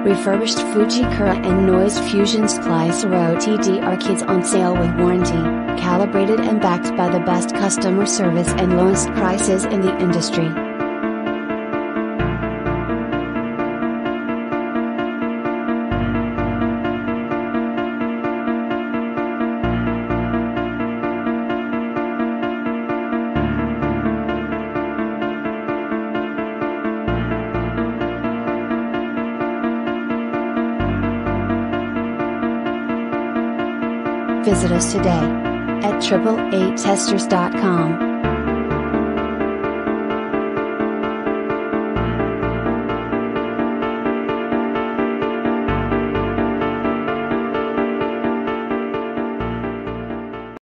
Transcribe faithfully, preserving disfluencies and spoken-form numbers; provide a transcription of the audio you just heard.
Refurbished Fujikura and Noyes Fusion Splicer O T D R kits on sale with warranty, calibrated and backed by the best customer service and lowest prices in the industry. Visit us today at A A A Testers dot com.